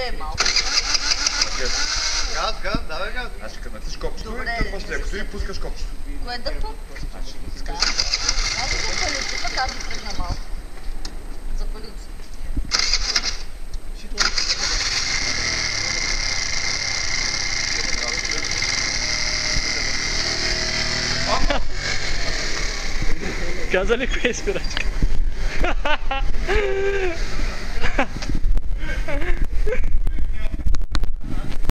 е малко. Газ, давай газ. Значи като натиш копчето и търпаш лекото и пускаш копчето. Кое дърпа? Значи искаш. Аз да запалил, тук аз да тръгна малко. Запалил се. Каза ли кое е спирачка?